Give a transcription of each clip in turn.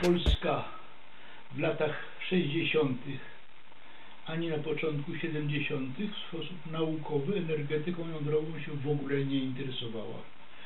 Polska w latach 60. ani na początku 70. w sposób naukowy energetyką jądrową się w ogóle nie interesowała.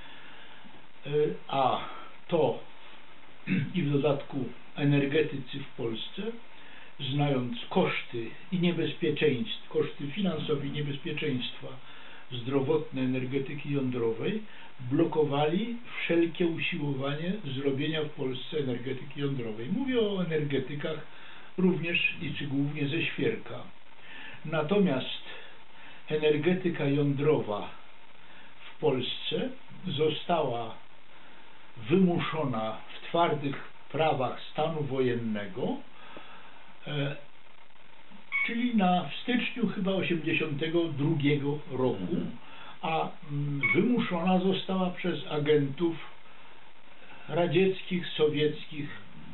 A to i w dodatku energetycy w Polsce, znając koszty i niebezpieczeństwa, koszty finansowe i niebezpieczeństwa zdrowotne energetyki jądrowej, blokowali wszelkie usiłowanie zrobienia w Polsce energetyki jądrowej. Mówię o energetykach również i czy głównie ze Świerka. Natomiast energetyka jądrowa w Polsce została wymuszona w twardych prawach stanu wojennego, czyli w styczniu chyba 1982 roku, a wymuszona została przez agentów radzieckich, sowieckich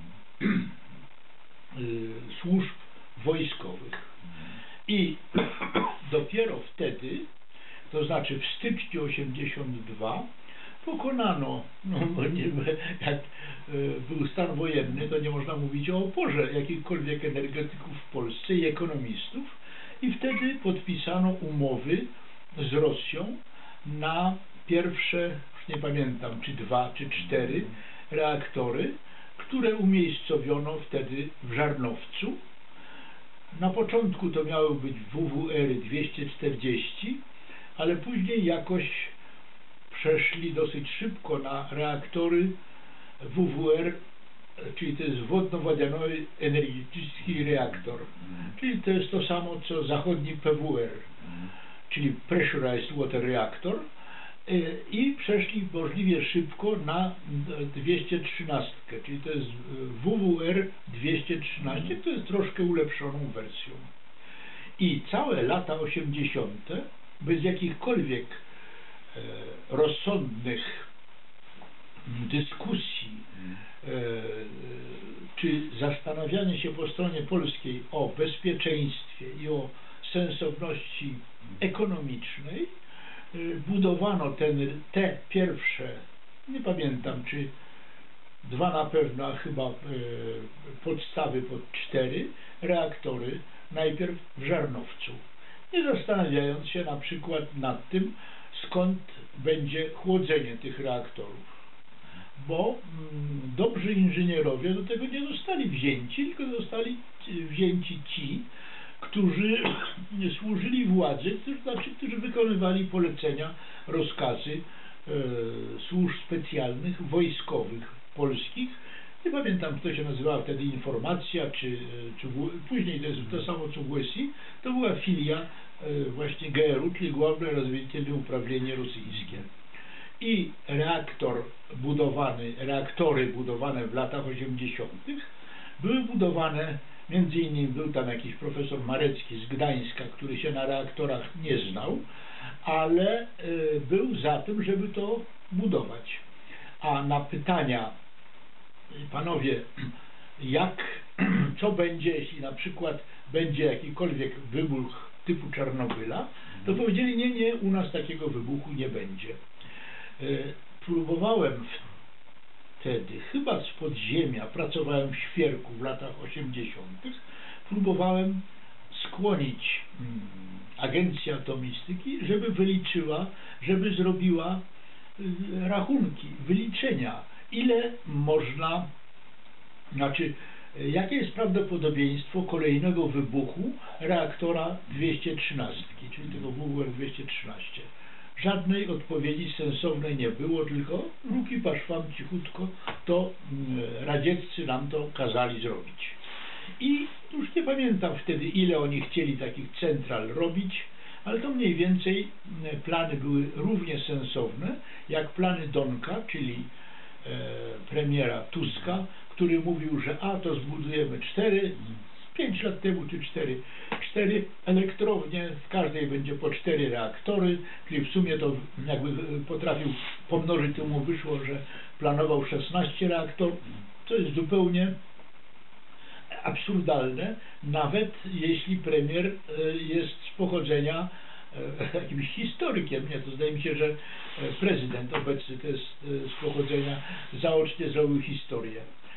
służb wojskowych. I dopiero wtedy, to znaczy w styczniu 1982, pokonano, jak był stan wojenny, to nie można mówić o oporze jakichkolwiek energetyków w Polsce i ekonomistów, i wtedy podpisano umowy z Rosją na pierwsze, już nie pamiętam, czy 2, czy 4 reaktory, które umiejscowiono wtedy w Żarnowcu. Na początku to miały być WWR 240, ale później jakoś przeszli dosyć szybko na reaktory WWR, czyli to jest wodno-wodzianowy energetyczny reaktor, czyli to jest to samo co zachodni PWR, czyli Pressurized Water Reactor, i przeszli możliwie szybko na 213, czyli to jest WWR 213, to jest troszkę ulepszoną wersją. I całe lata 80. bez jakichkolwiek rozsądnych dyskusji czy zastanawiania się po stronie polskiej o bezpieczeństwie i o sensowności ekonomicznej, budowano te pierwsze, nie pamiętam, czy 2 na pewno, a chyba podstawy pod 4 reaktory, najpierw w Żarnowcu, nie zastanawiając się na przykład nad tym, skąd będzie chłodzenie tych reaktorów. Bo dobrzy inżynierowie do tego nie zostali wzięci, tylko zostali wzięci ci, którzy służyli władzy, którzy wykonywali polecenia, rozkazy służb specjalnych, wojskowych, polskich. Nie pamiętam, kto się nazywała wtedy Informacja, czy później to jest to samo co WSI. To była filia właśnie GRU, czyli Główne Rozwiedzitelne Uprawnienie Rosyjskie. I reaktory budowane w latach 80. były budowane, między innymi był tam jakiś profesor Marecki z Gdańska, który się na reaktorach nie znał, ale był za tym, żeby to budować. A na pytania, panowie, co będzie, jeśli na przykład będzie jakikolwiek wybuch typu Czarnobyla, to powiedzieli, nie, u nas takiego wybuchu nie będzie. Próbowałem wtedy, chyba z podziemia, pracowałem w Świerku w latach 80., próbowałem skłonić Agencję Atomistyki, żeby wyliczyła, żeby zrobiła rachunki, wyliczenia, ile można, jakie jest prawdopodobieństwo kolejnego wybuchu reaktora 213, czyli tego WWR 213. Żadnej odpowiedzi sensownej nie było, tylko ruki paszwam cichutko, to radzieccy nam to kazali zrobić. I już nie pamiętam wtedy, ile oni chcieli takich central robić, ale to mniej więcej plany były równie sensowne, jak plany Donka, czyli premiera Tuska, który mówił, że to zbudujemy 5 lat temu czy 4 elektrownie, w każdej będzie po 4 reaktory, czyli w sumie to jakby potrafił pomnożyć, to mu wyszło, że planował 16 reaktorów, co jest zupełnie absurdalne, nawet jeśli premier jest z pochodzenia jakimś historykiem. Nie, to zdaje mi się, że prezydent obecny to jest z pochodzenia, zaocznie zrobił historię.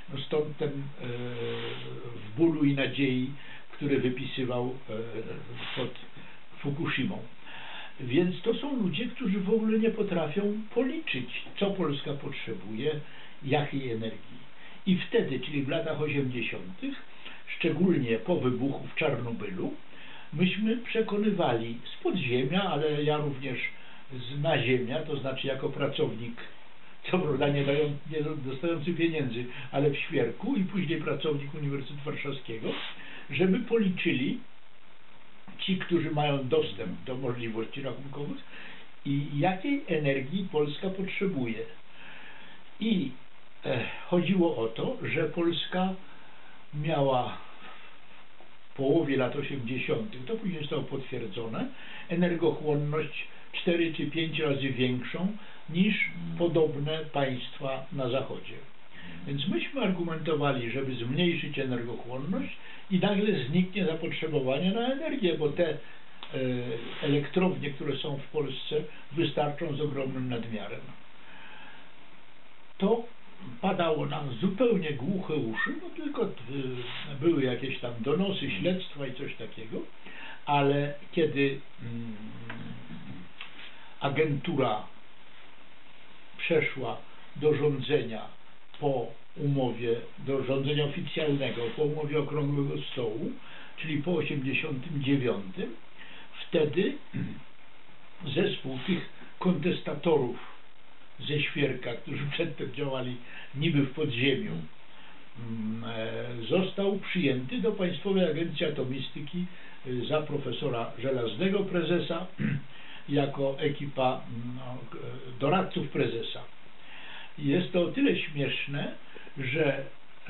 No stąd ten w bólu i nadziei, który wypisywał pod Fukushimą. Więc to są ludzie, którzy w ogóle nie potrafią policzyć, co Polska potrzebuje, jakiej energii. I wtedy, czyli w latach 80., szczególnie po wybuchu w Czarnobylu, myśmy przekonywali z podziemia, ale ja również z naziemia, to znaczy jako pracownik, co prawda nie dostający pieniędzy, ale w Świerku i później pracownik Uniwersytetu Warszawskiego, żeby policzyli ci, którzy mają dostęp do możliwości rachunkowych i jakiej energii Polska potrzebuje. I chodziło o to, że Polska miała w połowie lat 80., to później zostało potwierdzone, energochłonność 4 czy 5 razy większą niż podobne państwa na Zachodzie. Więc myśmy argumentowali, żeby zmniejszyć energochłonność i nagle zniknie zapotrzebowanie na energię, bo te elektrownie, które są w Polsce, wystarczą z ogromnym nadmiarem. To padało nam zupełnie głuche uszy, no tylko były jakieś tam donosy, śledztwa i coś takiego, ale kiedy agentura przeszła do rządzenia po umowie, do rządzenia oficjalnego, po umowie Okrągłego Stołu, czyli po 89, wtedy zespół tych kontestatorów ze Świerka, którzy przedtem działali niby w podziemiu, został przyjęty do Państwowej Agencji Atomistyki za profesora Żelaznego, prezesa, jako ekipa doradców prezesa. Jest to o tyle śmieszne, że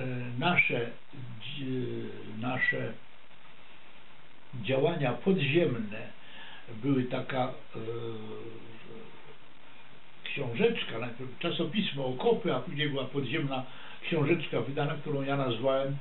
nasze działania podziemne były taka książeczka, najpierw czasopismo Okopy, a później była podziemna książeczka wydana, którą ja nazwałem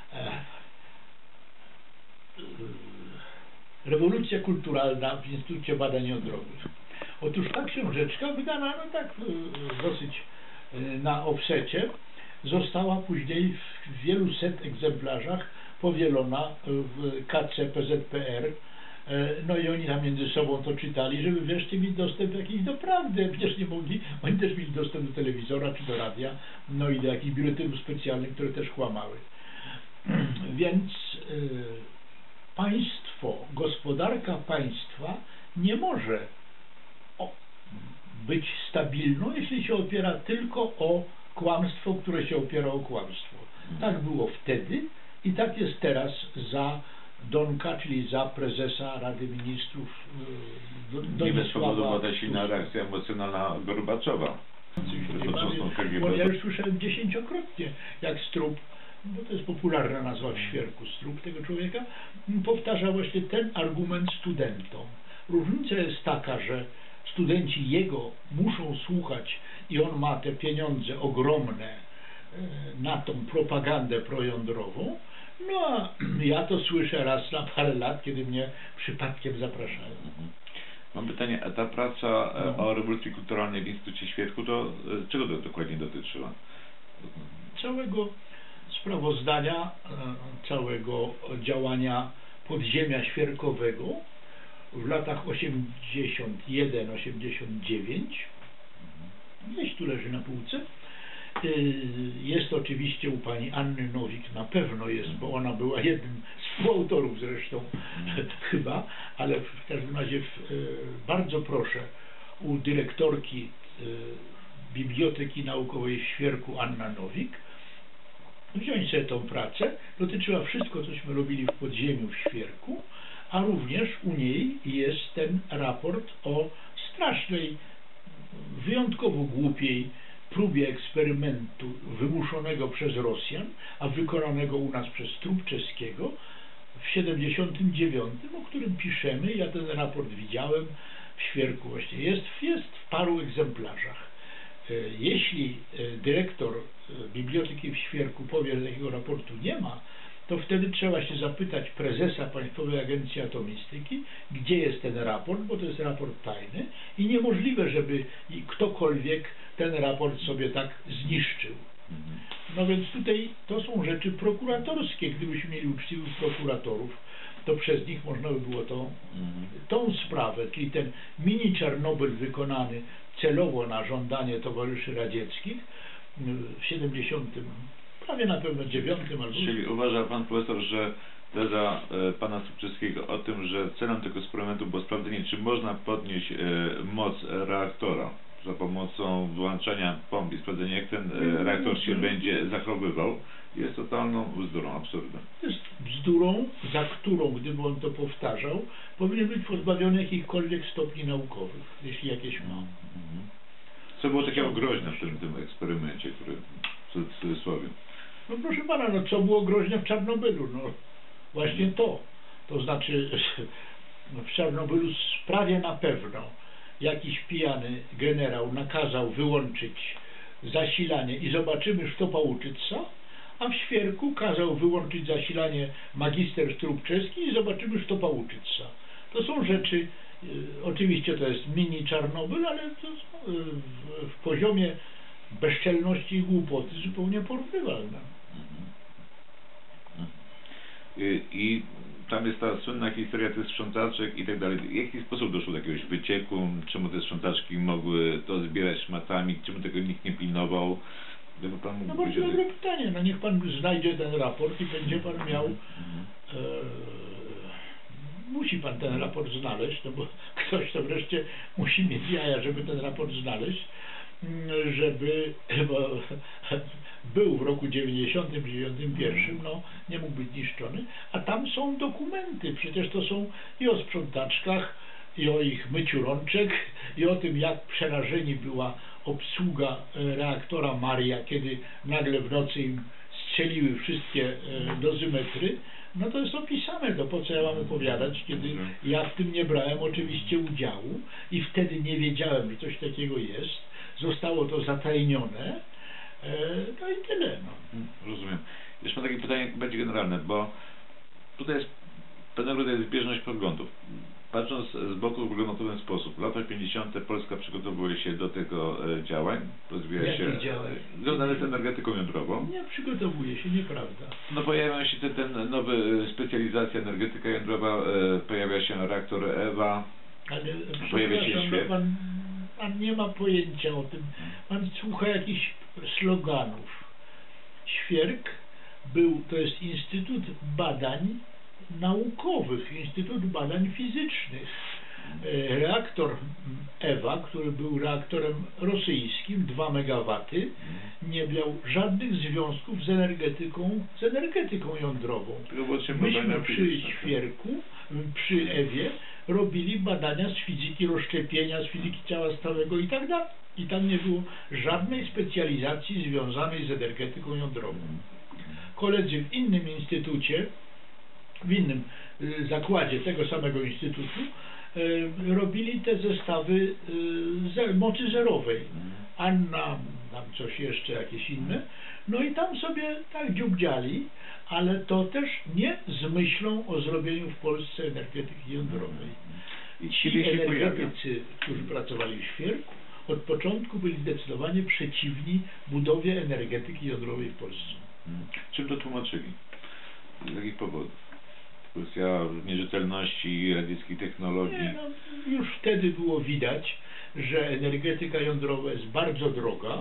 Rewolucja kulturalna w Instytucie Badań Jądrowych. Otóż ta książeczka wydana no tak dosyć na offsecie została później w wielu set egzemplarzach powielona w KC PZPR. No i oni tam między sobą to czytali, żeby wreszcie mieć dostęp jakiś do prawdy. Przecież nie mogli, oni też mieli dostęp do telewizora czy do radia, no i do jakichś biuletynów specjalnych, które też kłamały. Więc państwo, gospodarka państwa nie może być stabilną, jeśli się opiera tylko o kłamstwo, które się opiera o kłamstwo. Tak było wtedy i tak jest teraz za Donka, czyli za prezesa Rady Ministrów Nie bez powodu była ta silna reakcja emocjonalna Gorbaczowa. Ja już słyszałem 10-krotnie, jak Strub, bo to jest popularna nazwa w Świerku, Strub tego człowieka, powtarza właśnie ten argument studentom. Różnica jest taka, że studenci jego muszą słuchać i on ma te pieniądze ogromne na tą propagandę projądrową, no a ja to słyszę raz na parę lat, kiedy mnie przypadkiem zapraszają. Mam pytanie, a ta praca o rewolucji kulturalnej w Instytucie Świerku, to czego to dokładnie dotyczyła? Całego sprawozdania, całego działania podziemia świerkowego w latach 81-89, gdzieś tu leży na półce. Jest oczywiście u pani Anny Nowik, na pewno jest, bo ona była jednym z współautorów zresztą chyba, ale w każdym razie bardzo proszę u dyrektorki Biblioteki Naukowej w Świerku Anna Nowik wziąć sobie tą pracę. Dotyczyła wszystko, cośmy robili w podziemiu w Świerku, a również u niej jest ten raport o strasznej, wyjątkowo głupiej próbie eksperymentu wymuszonego przez Rosjan, a wykonanego u nas przez trup czeskiego w 79, o którym piszemy. Ja ten raport widziałem w Świerku właśnie. Jest w paru egzemplarzach. Jeśli dyrektor Biblioteki w Świerku powie, że takiego raportu nie ma, to wtedy trzeba się zapytać prezesa Państwowej Agencji Atomistyki, gdzie jest ten raport, bo to jest raport tajny i niemożliwe, żeby ktokolwiek ten raport sobie tak zniszczył. No więc tutaj to są rzeczy prokuratorskie. Gdybyśmy mieli uczciwych prokuratorów, to przez nich można by było tą sprawę, czyli ten mini Czarnobyl wykonany celowo na żądanie towarzyszy radzieckich w 70, prawie na pewno 9 albo... Czyli uważa pan profesor, że teza pana Słupczyckiego o tym, że celem tego eksperymentu było sprawdzenie, czy można podnieść moc reaktora za pomocą wyłączania pomp i sprawdzenia, jak ten reaktor się będzie zachowywał, jest totalną bzdurą, absurdem. Jest bzdurą, za którą, gdyby on to powtarzał, powinien być pozbawiony jakichkolwiek stopni naukowych, jeśli jakieś ma. Co było takiego groźne w tym eksperymencie, który w cudzysłowie? No proszę pana, no co było groźne w Czarnobylu? No właśnie to. To znaczy w Czarnobylu prawie na pewno jakiś pijany generał nakazał wyłączyć zasilanie i zobaczymy Sztopa Łuczyca, a w Świerku kazał wyłączyć zasilanie magister Strubczewski i zobaczymy Sztopa Łuczyca. To są rzeczy, oczywiście to jest mini Czarnobyl, ale to w poziomie bezczelności i głupoty zupełnie porównywalne. I tam jest ta słynna historia tych sprzątaczek i tak dalej. W jaki sposób doszło do jakiegoś wycieku? Czemu te sprzątaczki mogły to zbierać szmatami? Czemu tego nikt nie pilnował? No bardzo dobre pytanie. No niech pan znajdzie ten raport i będzie pan miał... musi pan ten raport znaleźć, no bo ktoś to wreszcie musi mieć jaja, żeby ten raport znaleźć, żeby... Bo był w roku 90, 91, no nie mógł być niszczony, a tam są dokumenty, przecież to są i o sprzątaczkach, i o ich myciu rączek, i o tym, jak przerażeni była obsługa reaktora Maria, kiedy nagle w nocy im strzeliły wszystkie dozymetry. No to jest opisane, to po co ja mam opowiadać, kiedy ja w tym nie brałem oczywiście udziału i wtedy nie wiedziałem, że coś takiego jest. Zostało to zatajnione. No i tyle. No. Rozumiem. Jeszcze mam takie pytanie będzie generalne, bo tutaj jest pewnego rodzaju zbieżność poglądów. Patrząc z boku wygląda to w ten sposób. W latach 50. Polska przygotowuje się do tego działań. Rozwija się związane z energetyką jądrową. Nie przygotowuje się, nieprawda. No pojawia się ten nowy specjalizacja energetyka jądrowa, pojawia się reaktor EWA, ale pojawia się świat. Pan nie ma pojęcia o tym. Pan słucha jakichś sloganów. Świerk to jest Instytut Badań Naukowych, Instytut Badań Fizycznych. Reaktor EWA, który był reaktorem rosyjskim, 2 MW, nie miał żadnych związków z energetyką jądrową. Myśmy przy Świerku, przy EWie robili badania z fizyki rozszczepienia, z fizyki ciała stałego i tak dalej. I tam nie było żadnej specjalizacji związanej z energetyką jądrową. Koledzy w innym instytucie, w innym zakładzie tego samego instytutu robili te zestawy mocy zerowej. Anna, tam coś jeszcze, jakieś inne. No i tam sobie tak dziubdziali, ale to też nie z myślą o zrobieniu w Polsce energetyki jądrowej. I ci energetycy, którzy pracowali w Świerku, od początku byli zdecydowanie przeciwni budowie energetyki jądrowej w Polsce. Czym to tłumaczyli? Z jakich powodów? Kwestia nierzetelności radzieckiej technologii? Nie, no, już wtedy było widać, że energetyka jądrowa jest bardzo droga,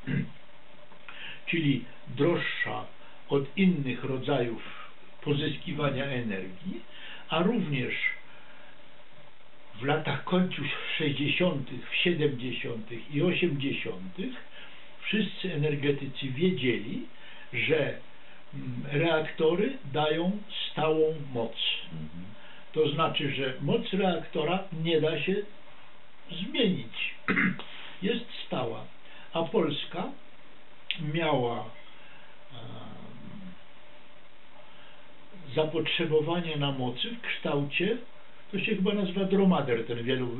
czyli droższa od innych rodzajów pozyskiwania energii, a również w latach końcu 60., w 70. i 80. wszyscy energetycy wiedzieli, że reaktory dają stałą moc. To znaczy, że moc reaktora nie da się zmienić. Jest stała. A Polska miała zapotrzebowanie na mocy w kształcie, to się chyba nazywa dromader, ten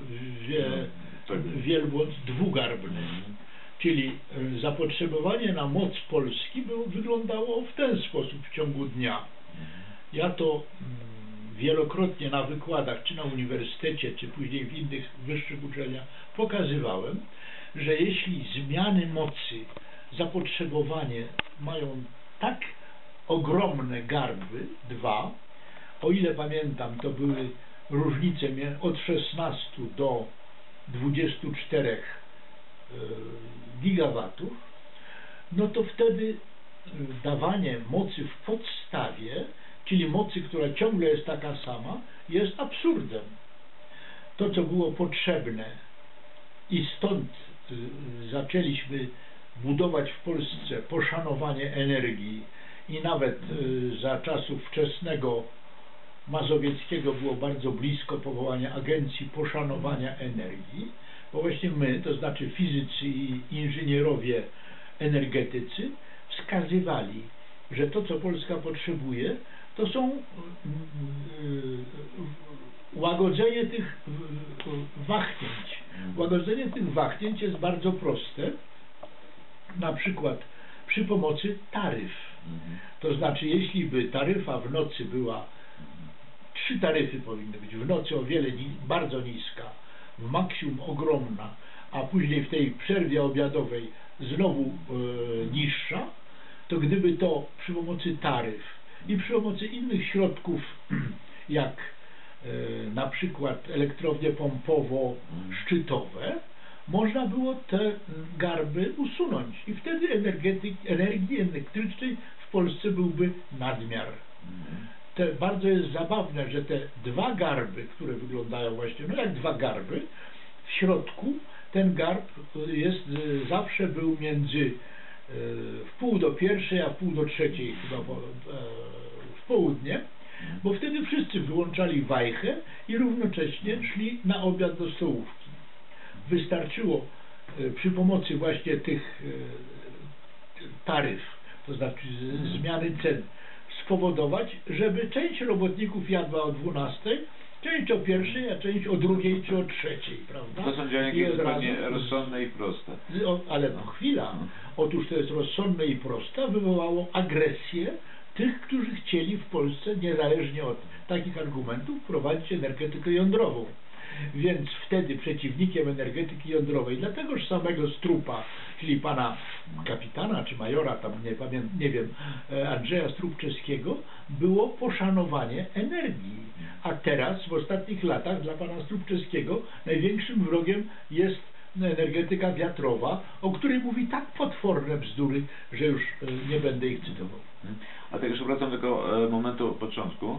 wielbłąd dwugarbny. Czyli zapotrzebowanie na moc Polski wyglądało w ten sposób w ciągu dnia. Ja to wielokrotnie na wykładach, czy na uniwersytecie, czy później w innych wyższych uczelniach pokazywałem, że jeśli zmiany mocy zapotrzebowanie mają tak ogromne garby, dwa, o ile pamiętam, to były różnice od 16 do 24 gigawatów, no to wtedy dawanie mocy w podstawie, czyli mocy, która ciągle jest taka sama, jest absurdem. To, co było potrzebne i stąd zaczęliśmy budować w Polsce poszanowanie energii i nawet za czasów wczesnego Mazowieckiego było bardzo blisko powołania Agencji Poszanowania Energii, bo właśnie my, to znaczy fizycy i inżynierowie energetycy, wskazywali, że to, co Polska potrzebuje, to są łagodzenie tych wahnięć. Łagodzenie tych wahnięć jest bardzo proste, na przykład przy pomocy taryf. To znaczy, jeśli by taryfa w nocy była, 3 taryfy powinny być, w nocy o wiele bardzo niska, w maksimum ogromna, a później w tej przerwie obiadowej znowu niższa, to gdyby to przy pomocy taryf i przy pomocy innych środków, jak na przykład elektrownie pompowo-szczytowe, można było te garby usunąć i wtedy energii elektrycznej w Polsce byłby nadmiar. Bardzo jest zabawne, że te 2 garby, które wyglądają właśnie no jak 2 garby, w środku ten garb zawsze był między w pół do 1, a w pół do 3 chyba w południe, bo wtedy wszyscy wyłączali wajchę i równocześnie szli na obiad do stołówki. Wystarczyło przy pomocy właśnie tych taryf, to znaczy zmiany cen, spowodować, żeby część robotników jadła o 12, część o 1, a część o 2 czy o 3, prawda? To są działania zupełnie rozsądne i proste. Ale no chwila, otóż to jest rozsądne i proste, wywołało agresję tych, którzy chcieli w Polsce, niezależnie od takich argumentów, prowadzić energetykę jądrową. Więc wtedy przeciwnikiem energetyki jądrowej dla tegoż samego Strupa, czyli pana kapitana czy majora, tam nie wiem, Andrzeja Strupczewskiego, było poszanowanie energii. A teraz w ostatnich latach dla pana Strupczewskiego największym wrogiem jest energetyka wiatrowa, o której mówi tak potworne bzdury, że już nie będę ich cytował. A tak już wracam do tego momentu początku.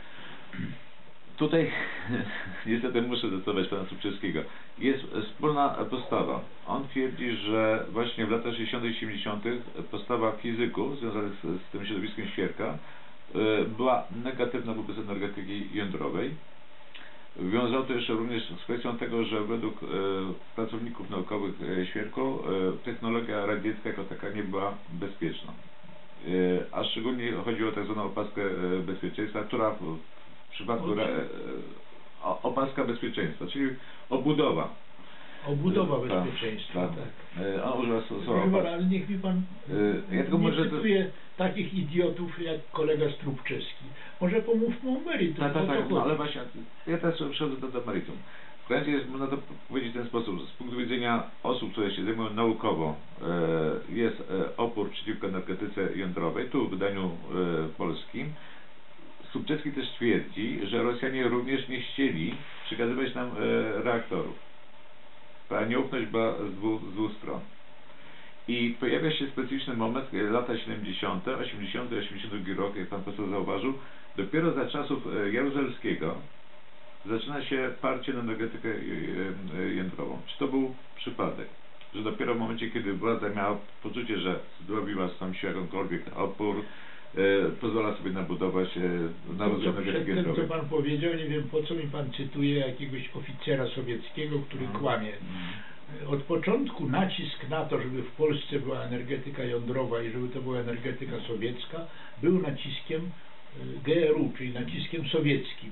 Tutaj niestety muszę cytować pana Strupczewskiego. Jest wspólna postawa. On twierdzi, że właśnie w latach 60. i 70. postawa fizyków związanych z tym środowiskiem świerka była negatywna wobec energetyki jądrowej. Wiązał to jeszcze również z kwestią tego, że według pracowników naukowych świerku technologia radziecka jako taka nie była bezpieczna. A szczególnie chodziło o tak zwaną opaskę bezpieczeństwa, która w przypadku opaska bezpieczeństwa, czyli obudowa. Obudowa bezpieczeństwa, tak. On używa słowa. Ale niech mi pan ja tylko nie cytuje takich idiotów jak kolega Strupczewski. Może pomówmy o meritum. Tak, no ale właśnie, ja teraz przechodzę do meritum. W końcu jest, można to powiedzieć w ten sposób, z punktu widzenia osób, które się zajmują naukowo, jest opór przeciwko energetyce jądrowej, tu w wydaniu polskim. Strupczewski też twierdzi, że Rosjanie również nie chcieli przekazywać nam reaktorów. Ta nieufność była z dwóch stron. I pojawia się specyficzny moment, lata 70., 80., 82 rok, jak pan profesor zauważył, dopiero za czasów Jaruzelskiego zaczyna się parcie na energetykę jądrową. Czy to był przypadek? Że dopiero w momencie, kiedy władza miała poczucie, że zrobiła sam się jakąkolwiek opór, pozwala sobie nabudować na rozwój energetyki jądrowej. Co pan powiedział, nie wiem po co mi pan cytuje jakiegoś oficera sowieckiego, który kłamie. Od początku nacisk na to, żeby w Polsce była energetyka jądrowa i żeby to była energetyka sowiecka, był naciskiem GRU, czyli naciskiem sowieckim.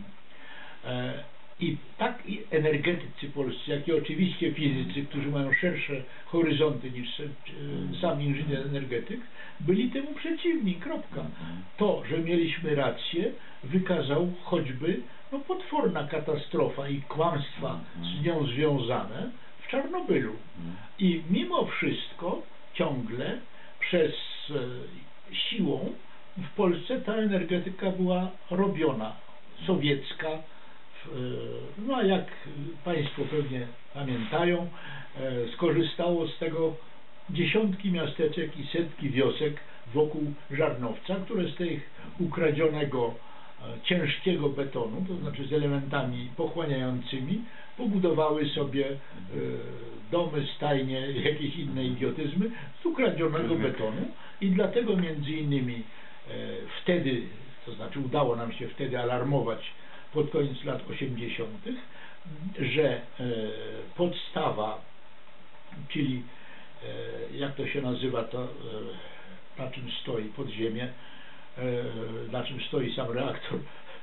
I tak i energetycy polscy, jak i oczywiście fizycy, którzy mają szersze horyzonty niż sam inżynier energetyk, byli temu przeciwni, kropka. To, że mieliśmy rację, wykazał choćby potworna katastrofa i kłamstwa z nią związane w Czarnobylu. I mimo wszystko ciągle przez siłą w Polsce ta energetyka była robiona, sowiecka. No a jak Państwo pewnie pamiętają, skorzystało z tego dziesiątki miasteczek i setki wiosek wokół Żarnowca, które z tych ukradzionego ciężkiego betonu, to znaczy z elementami pochłaniającymi, pobudowały sobie domy, stajnie, jakieś inne idiotyzmy z ukradzionego betonu i dlatego między innymi wtedy, to znaczy udało nam się wtedy alarmować pod koniec lat 80., że podstawa, czyli jak to się nazywa, to na czym stoi podziemie, na czym stoi sam reaktor.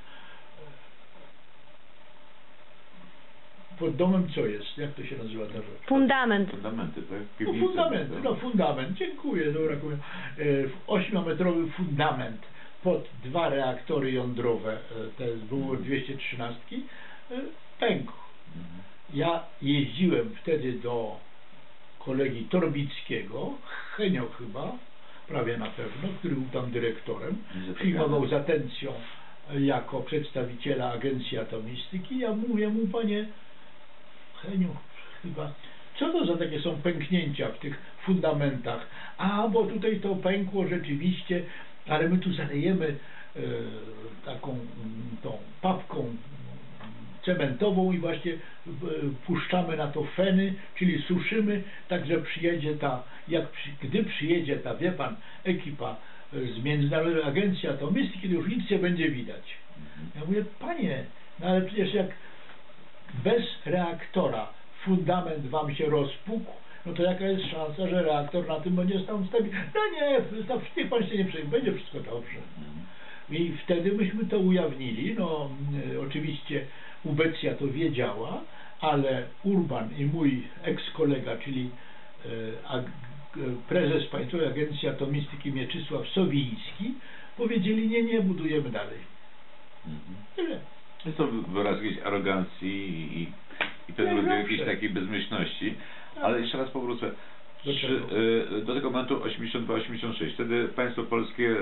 Pod domem co jest? Jak to się nazywa ta rzecz? Fundament. Fundamenty, tak? No Piwnice, fundamenty, tak? no fundament, dziękuję. Dobra, 8-metrowy fundament pod 2 reaktory jądrowe, te było 213, pękł. Ja jeździłem wtedy do kolegi Torbickiego, Henio chyba, prawie na pewno, który był tam dyrektorem, przyjmował z atencją jako przedstawiciela Agencji Atomistyki. Ja mówię mu: panie Heniu, chyba, co to za takie są pęknięcia w tych fundamentach? A, bo tutaj to pękło rzeczywiście, ale my tu zalejemy taką tą papką cementową i właśnie puszczamy na to feny, czyli suszymy, tak że przyjedzie ta, gdy przyjedzie ta, wie pan, ekipa z Międzynarodowej Agencji Atomistyki, to już nic nie będzie widać. Ja mówię: panie, no ale przecież jak bez reaktora fundament wam się rozpukł, no to jaka jest szansa, że reaktor na tym będzie stał stabilny? No nie, niech pan się nie przejmie, będzie wszystko dobrze. I wtedy myśmy to ujawnili. No oczywiście Ubecja to wiedziała, ale Urban i mój eks-kolega, czyli prezes Państwowej Agencji Atomistyki Mieczysław Sowiński, powiedzieli: nie, budujemy dalej. Tyle. Jest to wyraz jakiejś arogancji i pewnego rodzaju jakiejś takiej bezmyślności. Ale jeszcze raz powrócę do tego momentu 82-86. Wtedy państwo polskie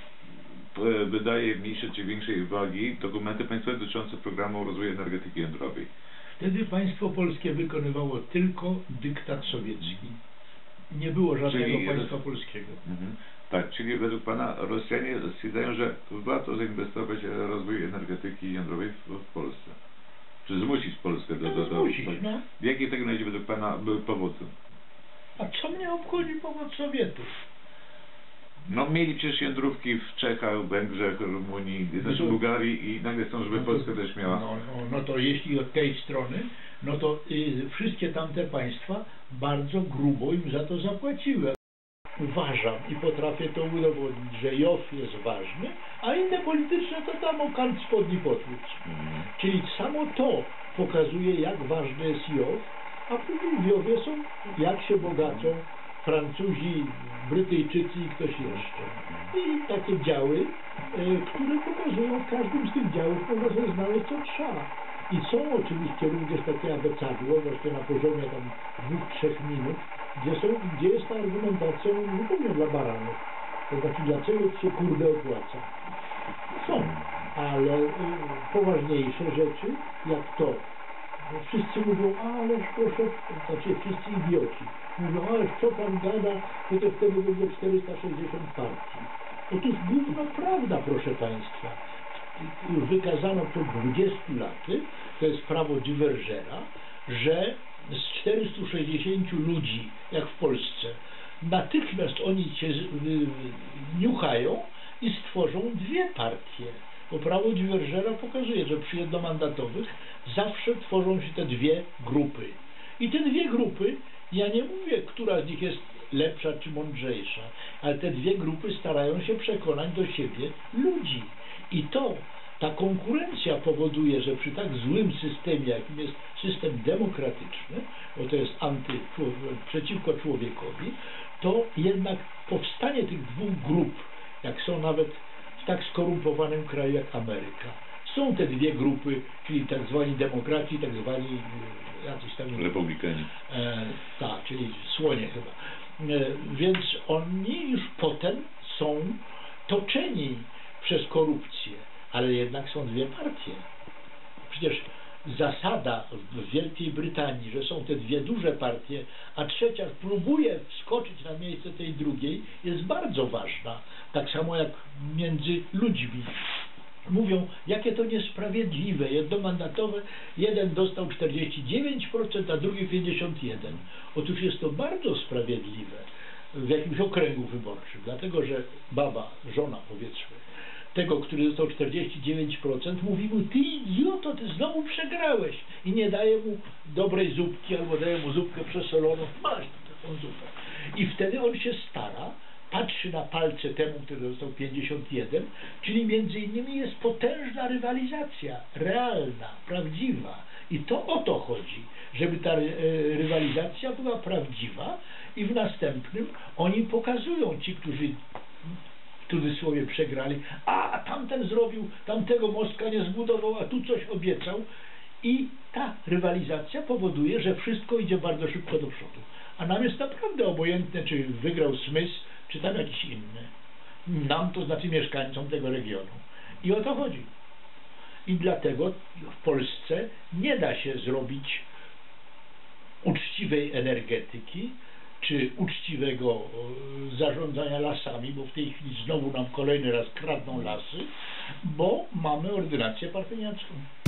wydaje mniejszej czy większej wagi dokumenty państwowe dotyczące programu rozwoju energetyki jądrowej. Wtedy państwo polskie wykonywało tylko dyktat sowiecki. Nie było żadnego państwa polskiego. Tak, czyli według pana Rosjanie stwierdzają, że warto zainwestować w rozwój energetyki jądrowej w Polsce. Czy zmusić Polskę do zmusić, no. Jakie w takim razie według pana były powody? A co mnie obchodzi powód Sowietów? No mieli przecież jądrówki w Czechach, Węgrzech, Rumunii, znaczy Bułgarii i nagle chcą, żeby Polska też miała. No to jeśli od tej strony, no to wszystkie tamte państwa bardzo grubo im za to zapłaciły. Uważam i potrafię to udowodnić, że JOW jest ważny, a inne polityczne to tam o kant spodni potłuc. Czyli samo to pokazuje, jak ważny jest JOW, a później w JOW-ie są, jak się bogacą Francuzi, Brytyjczycy i ktoś jeszcze. I takie działy, które pokazują, w każdym z tych działów można sobie znaleźć co trzeba. I są oczywiście również takie abecadło, właśnie na poziomie tam 2-3 minut, gdzie jest ta argumentacja zupełnie dla baranów. To znaczy, dlaczego ci się kurde opłaca? Są, ale poważniejsze rzeczy, jak to. Wszyscy mówią: ależ proszę, znaczy wszyscy idioci. Mówią: ależ co pan gada, to wtedy będzie 460 partii. Otóż główna prawda, proszę państwa. Już wykazano przed 20 laty, to jest prawo Divergera, że z 460 ludzi, jak w Polsce, natychmiast oni się niuchają i stworzą 2 partie. Bo prawo Divergera pokazuje, że przy jednomandatowych zawsze tworzą się te 2 grupy. I te 2 grupy, ja nie mówię, która z nich jest lepsza czy mądrzejsza, ale te 2 grupy starają się przekonać do siebie ludzi. I ta konkurencja powoduje, że przy tak złym systemie, jakim jest system demokratyczny, bo to jest przeciwko człowiekowi, to jednak powstanie tych 2 grup, jak są nawet w tak skorumpowanym kraju jak Ameryka. Są te 2 grupy, czyli tak zwani demokraci, tak zwani jacyś tam republikanie. Tak, czyli słonie chyba. Więc oni już potem są toczeni przez korupcję, ale jednak są dwie partie. Przecież zasada w Wielkiej Brytanii, że są te dwie duże partie, a trzecia próbuje wskoczyć na miejsce tej drugiej, jest bardzo ważna. Tak samo jak między ludźmi. Mówią, jakie to niesprawiedliwe, jednomandatowe, jeden dostał 49%, a drugi 51%. Otóż jest to bardzo sprawiedliwe w jakimś okręgu wyborczym, dlatego że baba, żona powiedzmy, tego, który dostał 49%, mówi mu, ty idioto, ty znowu przegrałeś i nie daje mu dobrej zupki, albo daje mu zupkę przesoloną, masz taką zupę. I wtedy on się stara, patrzy na palce temu, który dostał 51, czyli między innymi jest potężna rywalizacja, realna, prawdziwa. I to o to chodzi, żeby ta rywalizacja była prawdziwa i w następnym oni pokazują, ci, którzy w cudzysłowie przegrali, a tamten zrobił, tamtego mostka nie zbudował, a tu coś obiecał. I ta rywalizacja powoduje, że wszystko idzie bardzo szybko do przodu. A nam jest naprawdę obojętne, czy wygrał Smith, czy tam jakiś inny. Nam, to znaczy mieszkańcom tego regionu. I o to chodzi. I dlatego w Polsce nie da się zrobić uczciwej energetyki, czy uczciwego zarządzania lasami, bo w tej chwili znowu nam kolejny raz kradną lasy, bo mamy ordynację partyjniacką.